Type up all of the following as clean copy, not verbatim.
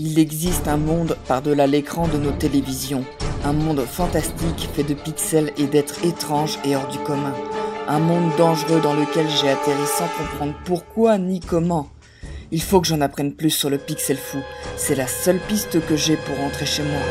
Il existe un monde par-delà l'écran de nos télévisions. Un monde fantastique fait de pixels et d'êtres étranges et hors du commun. Un monde dangereux dans lequel j'ai atterri sans comprendre pourquoi ni comment. Il faut que j'en apprenne plus sur le pixel fou. C'est la seule piste que j'ai pour rentrer chez moi.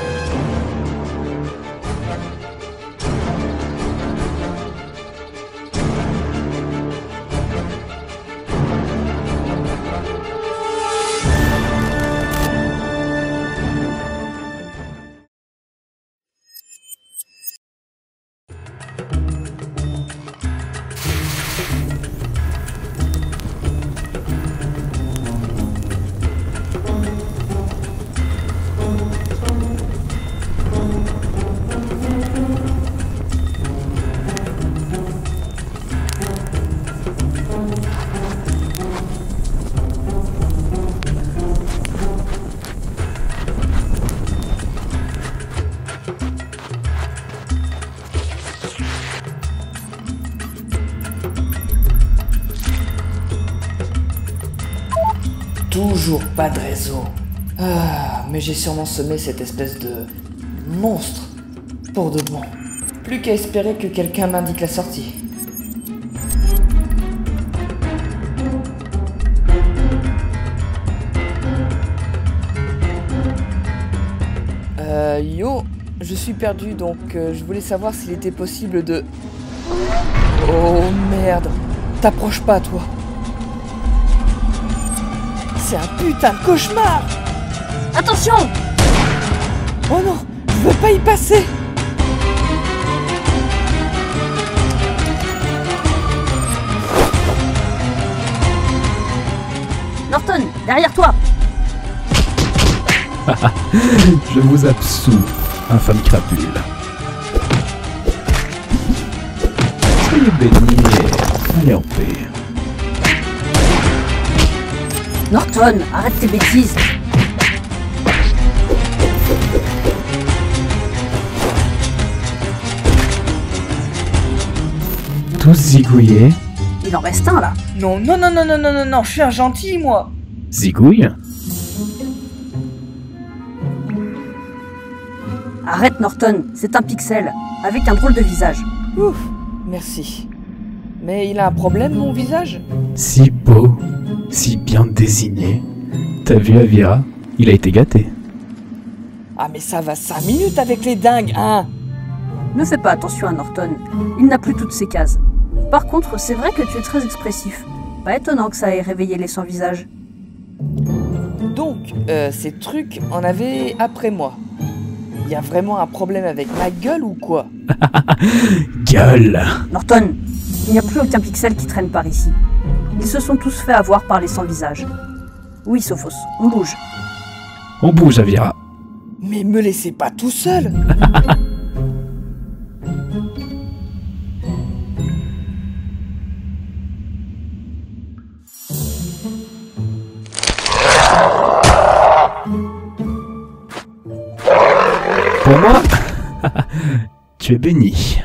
Toujours pas de réseau. Ah, mais j'ai sûrement semé cette espèce de monstre. Pour de bon. Plus qu'à espérer que quelqu'un m'indique la sortie. Yo, je suis perdu, donc je voulais savoir s'il était possible de... Oh merde, t'approches pas toi. C'est un putain de cauchemar. Attention! Oh non, je veux pas y passer. Norton, derrière toi! Je vous absous, infâme crapule. Soyez bénis et allez en paix. Norton, arrête tes bêtises! Tous zigouillés. Il en reste un là! Non, non, non, non, non, non, non, non, je suis un gentil, moi. Zigouille? Arrête Norton, c'est un pixel, avec un drôle de visage. Ouf, merci. Mais il a un problème, mon visage? Si beau, si bien désigné. T'as vu Avira? Il a été gâté. Ah mais ça va 5 minutes avec les dingues, hein. Ne fais pas attention à Norton, il n'a plus toutes ses cases. Par contre, c'est vrai que tu es très expressif. Pas étonnant que ça ait réveillé les sans-visage. Donc, ces trucs en avaient après moi. Il y a vraiment un problème avec ma gueule ou quoi? Gueule! Norton, il n'y a plus aucun pixel qui traîne par ici. Ils se sont tous fait avoir par les sans-visage. Oui, Sophos, on bouge. On bouge, Avira. Mais me laissez pas tout seul. Pour moi, tu es béni.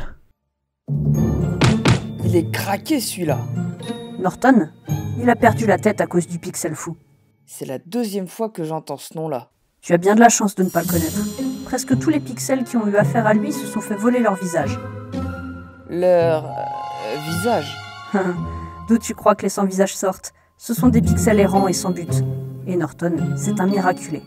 Il est craqué celui-là. Norton, il a perdu la tête à cause du pixel fou. C'est la 2e fois que j'entends ce nom-là. Tu as bien de la chance de ne pas le connaître. Presque tous les pixels qui ont eu affaire à lui se sont fait voler leur visage. Leur... visage. D'où tu crois que les sans-visage sortent? Ce sont des pixels errants et sans but. Et Norton, c'est un miraculé.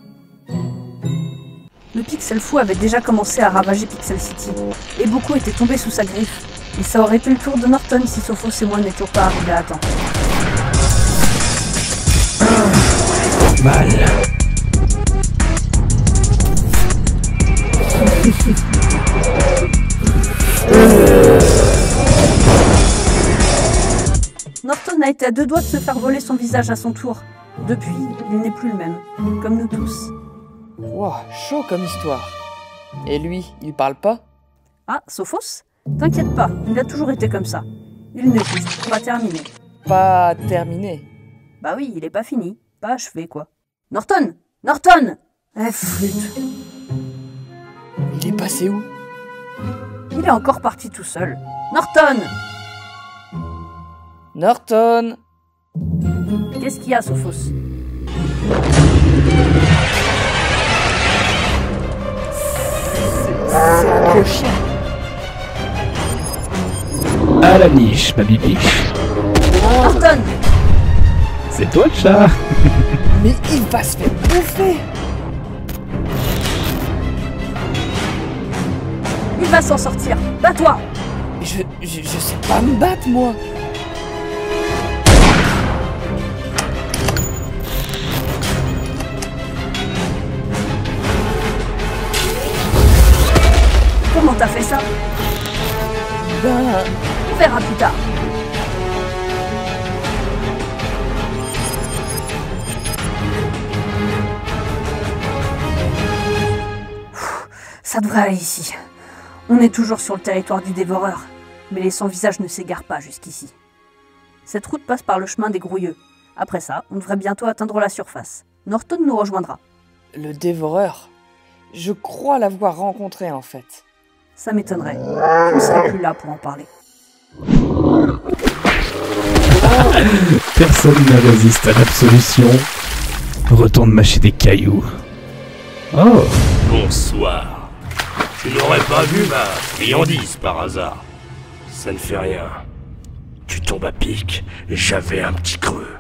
Le pixel fou avait déjà commencé à ravager Pixel City, et beaucoup étaient tombés sous sa griffe. Et ça aurait été le tour de Norton si Sophos et moi n'étions pas arrivés à temps. Mal. Norton a été à 2 doigts de se faire voler son visage à son tour. Depuis, il n'est plus le même, comme nous tous. Wow, chaud comme histoire. Et lui, il parle pas? Ah, Sophos? T'inquiète pas, il a toujours été comme ça. Il n'est juste pas terminé. Pas terminé. Bah oui, il est pas fini, pas achevé quoi. Norton! Norton! Eh, flûte! Il est passé où? Il est encore parti tout seul. Norton! Norton! Qu'est-ce qu'il y a, Sophos? C'est un gros chien. À la niche, ma bibiche. Norton! C'est toi le chat. Mais il va se faire bouffer. Il va s'en sortir. Bats-toi! Je sais pas me battre, moi. Comment t'as fait ça? Ben... On verra plus tard. Ça devrait aller ici. On est toujours sur le territoire du dévoreur, mais les sans-visages ne s'égarent pas jusqu'ici. Cette route passe par le chemin des Grouilleux. Après ça, on devrait bientôt atteindre la surface. Norton nous rejoindra. Le dévoreur? Je crois l'avoir rencontré, en fait. Ça m'étonnerait. Je ne serai plus là pour en parler. Personne ne résiste à l'absolution. Retourne mâcher des cailloux. Oh, Bonsoir. Tu n'aurais pas vu ma friandise par hasard. Ça ne fait rien. Tu tombes à pic, j'avais un petit creux.